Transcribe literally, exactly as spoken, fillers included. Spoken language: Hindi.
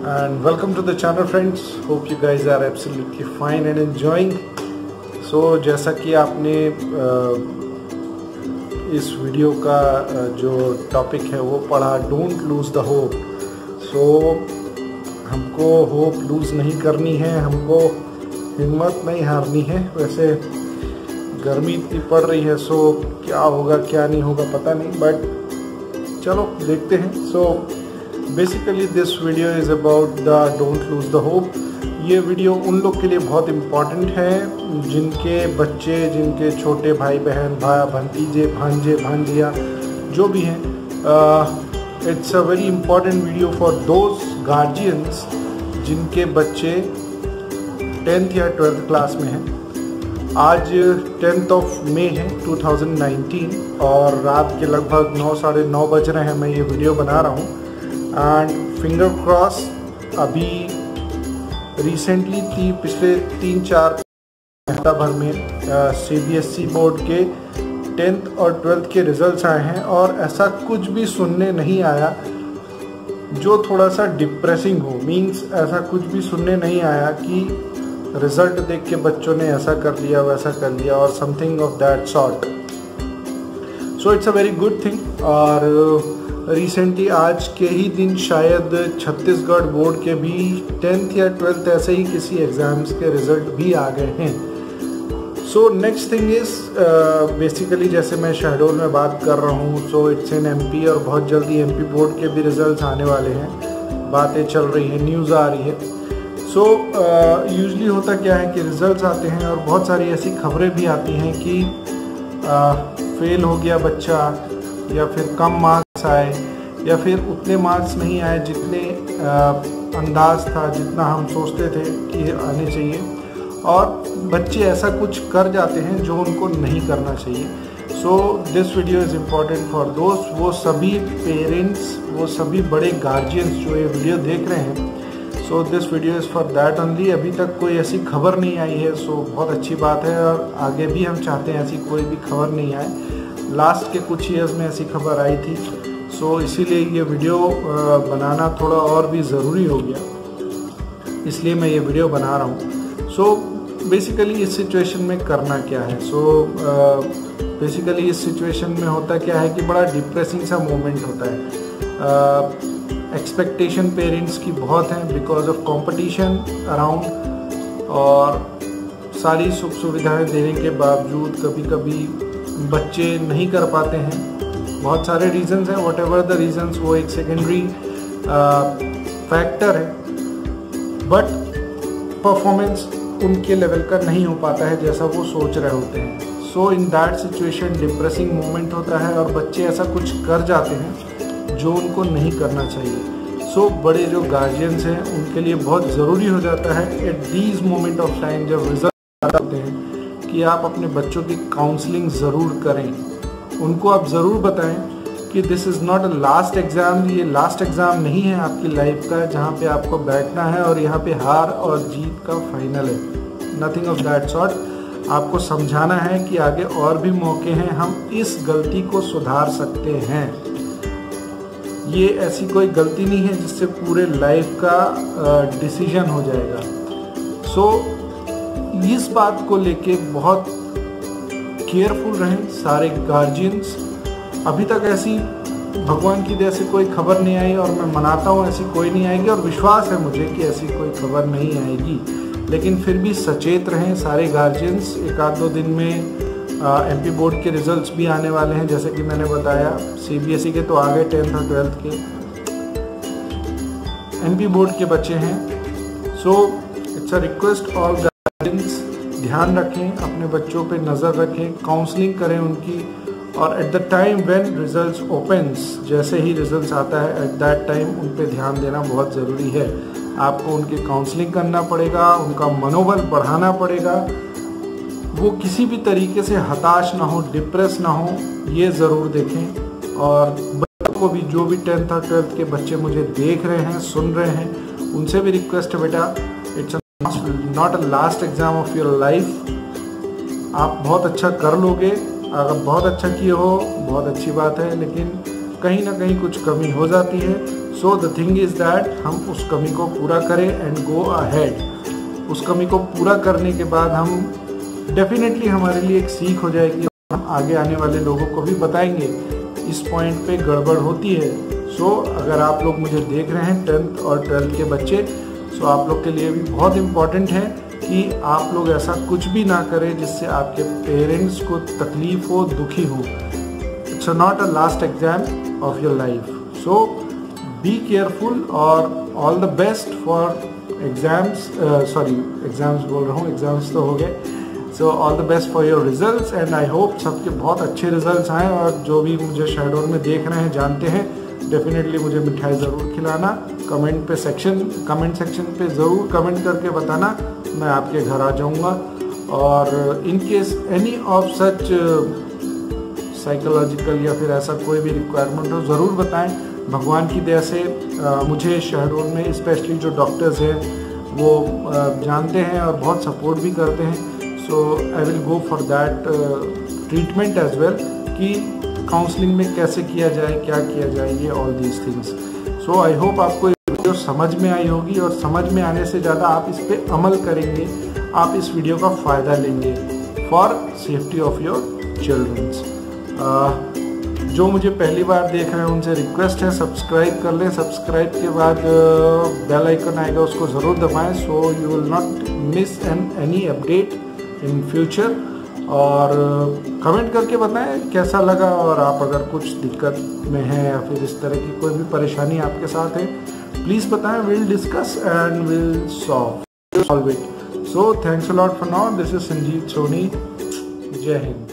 and welcome to the channel friends. Hope you guys are absolutely fine and enjoying. So जैसा कि आपने इस वीडियो का जो टॉपिक है वो पढ़ा, don't lose the hope. So हमको होप लूज़ नहीं करनी है, हमको हिम्मत नहीं हारनी है. वैसे गर्मी इतनी पड़ रही है, सो क्या होगा क्या नहीं होगा पता नहीं, बट चलो देखते हैं. So basically this video is about the don't lose the hope. ये वीडियो उन लोग के लिए बहुत इम्पॉर्टेंट है जिनके बच्चे, जिनके छोटे भाई बहन, भाई भतीजे, भांजे भांजिया जो भी हैं. It's a very important video for those guardians जिनके बच्चे टेंथ या ट्वेल्थ क्लास में हैं. आज टेंथ ऑफ मई है टू थाउजेंड नाइनटीन और रात के लगभग नौ साढ़े नौ बज रहे हैं. मैं ये वीडियो बना रहा हूँ एंड फिंगर क्रॉस अभी रिसेंटली थी पिछले तीन चार हफ्ता भर में C B S E board के टेंथ और ट्वेल्थ के रिजल्ट्स आए हैं और ऐसा कुछ भी सुनने नहीं आया जो थोड़ा सा डिप्रेसिंग हो. मींस ऐसा कुछ भी सुनने नहीं आया कि रिज़ल्ट देख के बच्चों ने ऐसा कर लिया वैसा कर लिया और something of that sort. So it's a very good thing. और रिसेंटली आज के ही दिन शायद छत्तीसगढ़ बोर्ड के भी टेंथ या ट्वेल्थ ऐसे ही किसी एग्ज़ाम्स के रिज़ल्ट भी आ गए हैं. So next thing is basically जैसे मैं शहडोल में बात कर रहा हूँ, so it's in M P और बहुत जल्दी एम पी बोर्ड के भी रिज़ल्ट्स आने वाले हैं. बातें चल रही हैं, न्यूज़ आ रही है. सो यूजली होता क्या है कि रिज़ल्ट्स आते हैं और बहुत सारी ऐसी खबरें भी आती हैं कि फेल uh, हो गया बच्चा, या फिर कम मार्क्स आए, या फिर उतने मार्क्स नहीं आए जितने uh, अंदाज था, जितना हम सोचते थे कि आने चाहिए. और बच्चे ऐसा कुछ कर जाते हैं जो उनको नहीं करना चाहिए. So this video is important for दोस्त, वो सभी पेरेंट्स, वो सभी बड़े गार्जियंस जो ये वीडियो देख रहे हैं. So this video is for that only. अभी तक कोई ऐसी खबर नहीं आई है, सो so बहुत अच्छी बात है और आगे भी हम चाहते हैं ऐसी कोई भी खबर नहीं आए. लास्ट के कुछ ईयर्स में ऐसी खबर आई थी, सो so इसीलिए ये वीडियो बनाना थोड़ा और भी ज़रूरी हो गया, इसलिए मैं ये वीडियो बना रहा हूँ. सो so बेसिकली इस सिचुएशन में करना क्या है. सो बेसिकली uh, इस सिचुएशन में होता क्या है कि बड़ा डिप्रेसिंग सा मोमेंट होता है. एक्सपेक्टेशन uh, पेरेंट्स की बहुत हैं बिकॉज ऑफ कंपटीशन अराउंड, और सारी सुख सुविधाएं देने के बावजूद कभी कभी बच्चे नहीं कर पाते हैं. बहुत सारे रीजंस हैं, वट एवर द रीजंस, वो एक सेकेंडरी फैक्टर है. बट परफॉर्मेंस उनके लेवल का नहीं हो पाता है जैसा वो सोच रहे होते हैं. So in that situation depressing moment होता है और बच्चे ऐसा कुछ कर जाते हैं जो उनको नहीं करना चाहिए. सो so, बड़े जो गार्जियंस हैं उनके लिए बहुत ज़रूरी हो जाता है at these moment of time, जब रिजल्ट आते हैं, कि आप अपने बच्चों की काउंसलिंग ज़रूर करें. उनको आप ज़रूर बताएं कि this is not a last exam. ये लास्ट एग्ज़ाम नहीं है आपकी लाइफ का जहाँ पे आपको बैठना है और यहाँ पे हार और जीत का फाइनल है. Nothing of that sort. आपको समझाना है कि आगे और भी मौके हैं, हम इस गलती को सुधार सकते हैं. ये ऐसी कोई गलती नहीं है जिससे पूरे लाइफ का डिसीजन हो जाएगा. सो so, इस बात को लेके बहुत केयरफुल रहें सारे गार्जियंस. अभी तक ऐसी भगवान की दया से कोई खबर नहीं आई और मैं मनाता हूँ ऐसी कोई नहीं आएगी, और विश्वास है मुझे कि ऐसी कोई खबर नहीं आएगी. लेकिन फिर भी सचेत रहें सारे गार्जियंस. एक आध दो दिन में एम पी बोर्ड के रिजल्ट्स भी आने वाले हैं, जैसे कि मैंने बताया. सी बी एस ई के तो आ गए, टेंथ और ट्वेल्थ के. एम पी बोर्ड के बच्चे हैं. So it's a request all guardians, ध्यान रखें, अपने बच्चों पे नज़र रखें, काउंसलिंग करें उनकी. और at the time when results opens, जैसे ही रिजल्ट्स आता है एट दैट टाइम उन पे ध्यान देना बहुत ज़रूरी है. आपको उनकी काउंसलिंग करना पड़ेगा, उनका मनोबल बढ़ाना पड़ेगा. वो किसी भी तरीके से हताश ना हो, डिप्रेस ना हो, ये ज़रूर देखें. और बच्चों को भी, जो भी टेंथ और ट्वेल्थ के बच्चे मुझे देख रहे हैं, सुन रहे हैं, उनसे भी रिक्वेस्ट है, बेटा it's not a last exam of your life. आप बहुत अच्छा कर लोगे, अगर बहुत अच्छा किए हो बहुत अच्छी बात है, लेकिन कहीं ना कहीं कुछ कमी हो जाती है। So the thing is that हम उस कमी को पूरा करें एंड गो अहेड। उस कमी को पूरा करने के बाद हम डेफिनेटली हमारे लिए एक सीख हो जाएगी, हम आगे आने वाले लोगों को भी बताएंगे इस पॉइंट पे गड़बड़ होती है। सो so, अगर आप लोग मुझे देख रहे हैं टेंथ और ट्वेल्थ के बच्चे, सो so आप लोग के लिए भी बहुत इम्पॉर्टेंट है कि आप लोग ऐसा कुछ भी ना करें जिससे आपके पेरेंट्स को तकलीफ हो, दुखी हो। It's not a last exam of your life, so be careful और all the best for exams. Sorry exams बोल रहा हूँ, एग्जाम्स तो हो गए। So all the best for your results and I hope सबके बहुत अच्छे रिजल्ट्स आएँ। और जो भी मुझे शहडोल में देख रहे हैं, जानते हैं, डेफिनेटली मुझे मिठाई ज़रूर खिलाना। कमेंट पे सेक्शन कमेंट सेक्शन पे ज़रूर कमेंट करके बताना, मैं आपके घर आ जाऊंगा। और in case any of such psychological या फिर ऐसा कोई भी रिक्वायरमेंट हो ज़रूर बताएं। भगवान की दया से आ, मुझे शहडोल में स्पेशली जो डॉक्टर्स हैं वो आ, जानते हैं और बहुत सपोर्ट भी करते हैं। So I will go for that treatment as well कि काउंसलिंग में कैसे किया जाए, क्या किया जाए, ये all these things. So I hope आपको ये वीडियो समझ में आई होगी और समझ में आने से ज़्यादा आप इस पर अमल करेंगे, आप इस वीडियो का फ़ायदा लेंगे for safety of your childrens. जो मुझे पहली बार देख रहे हैं उनसे रिक्वेस्ट है सब्सक्राइब कर लें। सब्सक्राइब के बाद बेल आइकन आएगा, उसको ज़रूर दबाएं, so you will not miss an any update in future. और कमेंट करके बताएं कैसा लगा, और आप अगर कुछ दिक्कत में हैं या फिर इस तरह की कोई भी परेशानी आपके साथ है, प्लीज़ बताएं, will discuss and will solve solve it. So thanks a lot for now, this is Sanjeev Soni, जय हिंद।